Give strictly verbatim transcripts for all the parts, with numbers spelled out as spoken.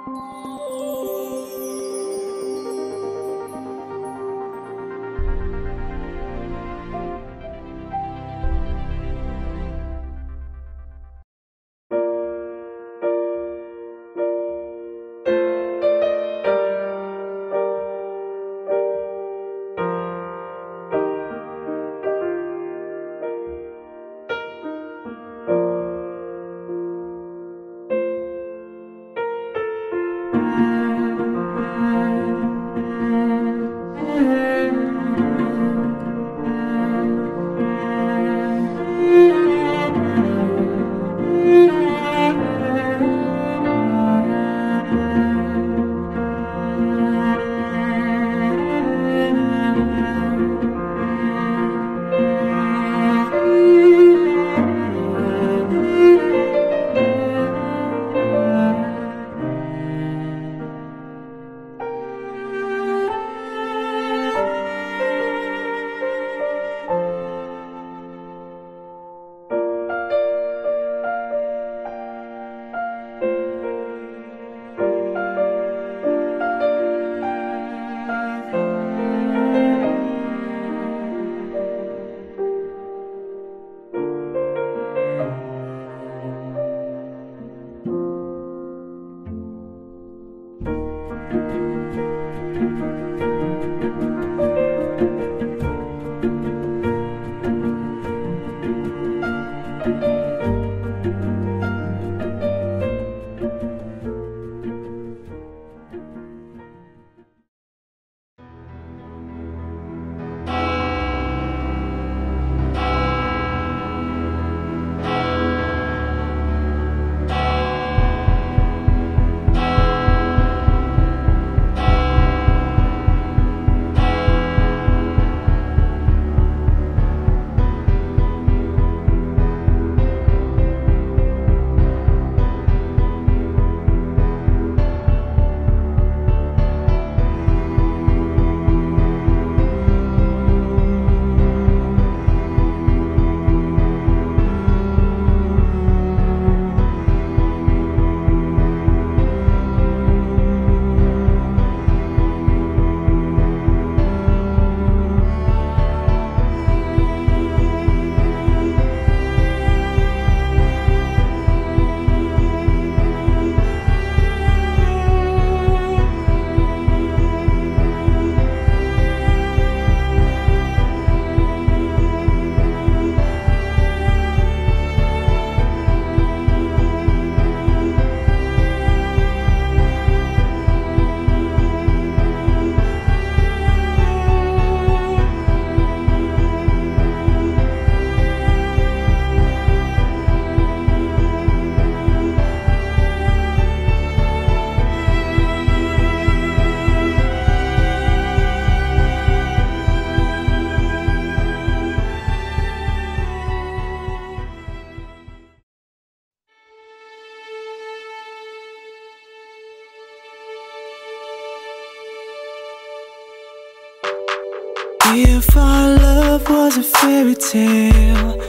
If our love was a fairy tale,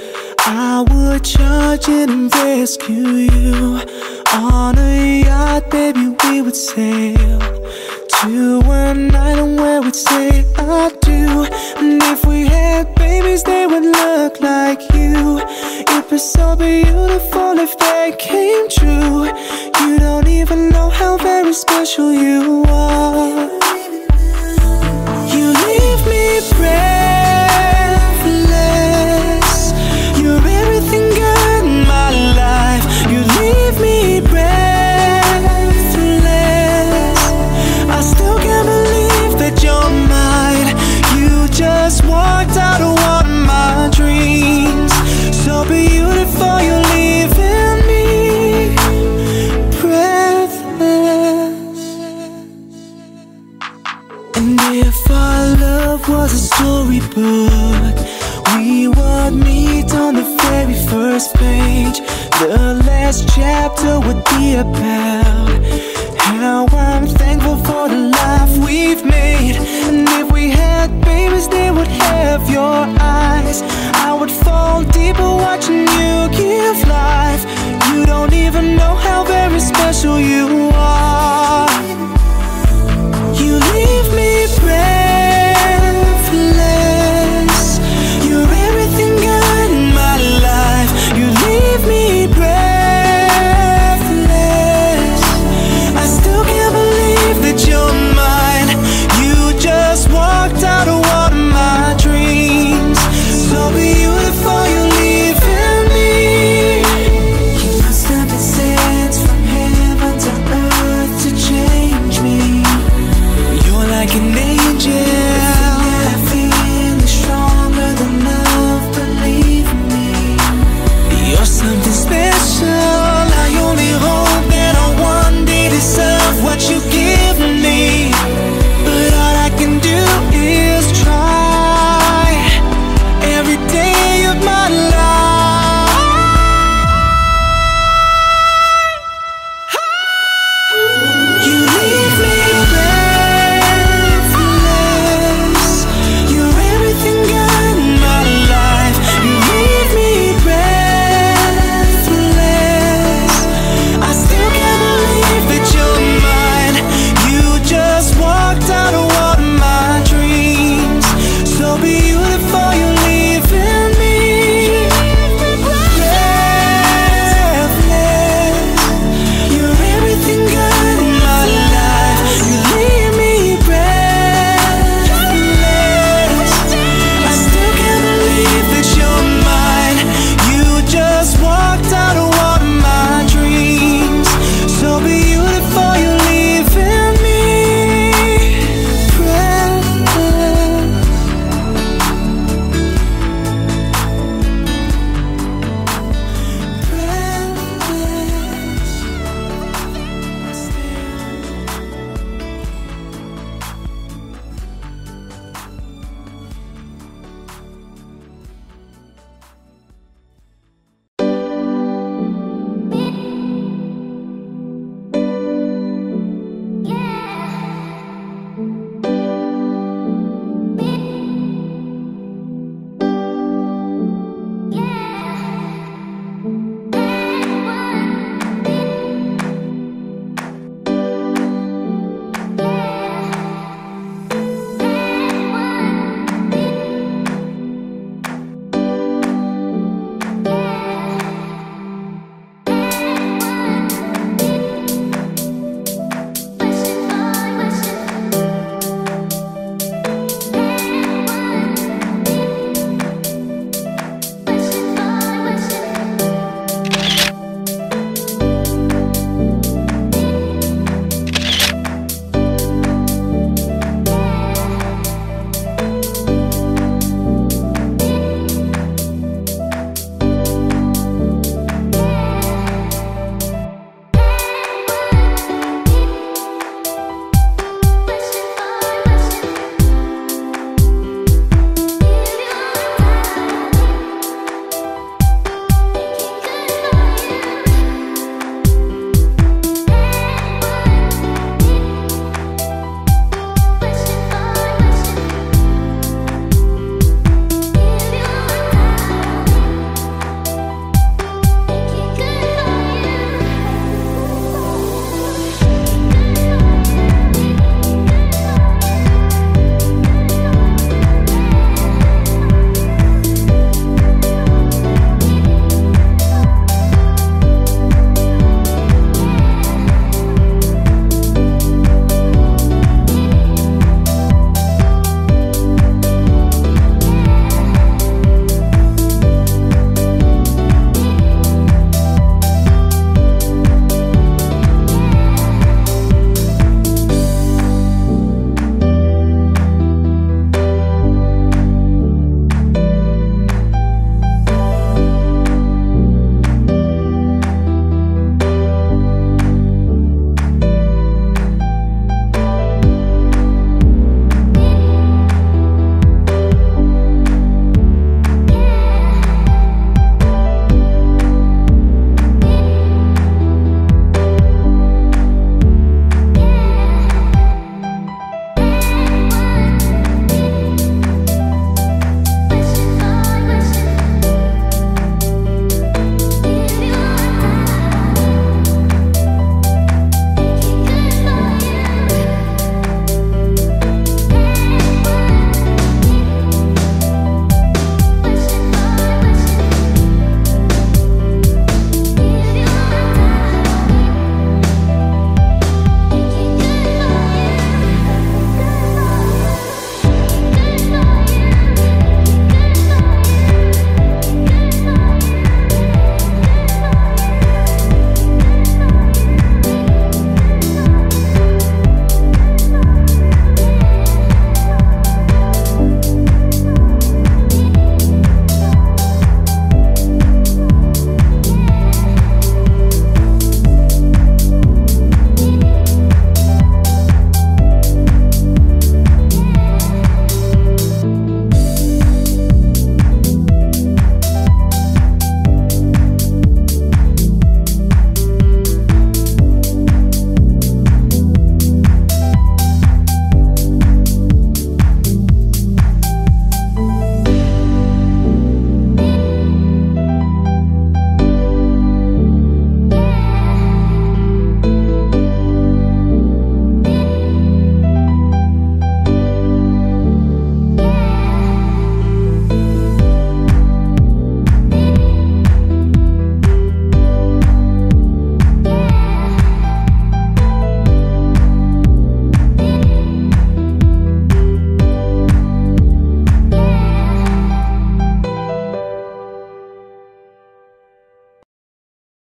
I would charge in and rescue you. On a yacht, baby, we would sail to an island where we'd say I do. And if we had babies, they would look like you. It'd be so beautiful if they came true. You don't even know how very special you are. You leave me breathless. You're everything good in my life. You leave me breathless. I still can't believe that you're mine. You just walked out of one of my dreams. So beautiful, you're leaving me breathless. And if our love was a storybook, we would meet on the very first page. The last chapter would be about how I'm thankful for the life we've made. And if we had babies, they would have your eyes. I would fall deeper watching you give life